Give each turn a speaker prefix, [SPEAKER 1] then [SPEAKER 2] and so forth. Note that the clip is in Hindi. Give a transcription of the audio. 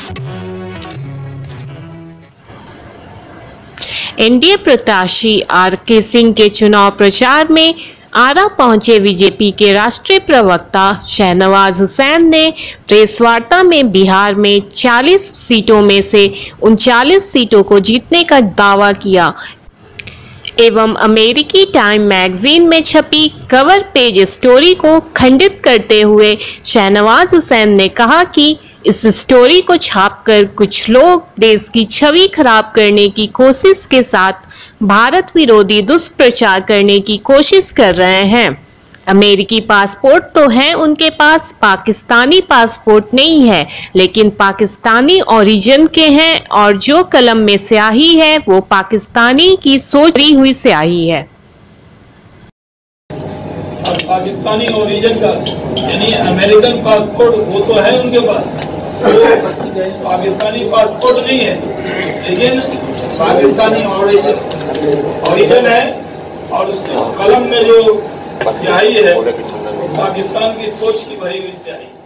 [SPEAKER 1] एनडीए प्रत्याशी आर.के. सिंह के चुनाव प्रचार में आरा पहुंचे बीजेपी के राष्ट्रीय प्रवक्ता शहनवाज हुसैन ने प्रेस वार्ता में बिहार में 40 सीटों में से 39 सीटों को जीतने का दावा किया एवं अमेरिकी टाइम मैगजीन में छपी कवर पेज स्टोरी को खंडित करते हुए शहनवाज हुसैन ने कहा कि इस स्टोरी को छापकर कुछ लोग देश की छवि खराब करने की कोशिश के साथ भारत विरोधी दुष्प्रचार करने की कोशिश कर रहे हैं। अमेरिकी पासपोर्ट तो है उनके पास, पाकिस्तानी पासपोर्ट नहीं है, लेकिन पाकिस्तानी ओरिजिन के हैं और जो कलम में स्याही है वो पाकिस्तानी की सोची हुई स्याही है।
[SPEAKER 2] और पाकिस्तानी ओरिजिन का यानी अमेरिकन पासपोर्ट वो तो है उनके पास, वो पाकिस्तानी पासपोर्ट नहीं है, लेकिन पाकिस्तानी ओरिजिन है और उसके कलम में जो स्याही है पाकिस्तान की सोच की भरी हुई स्याही।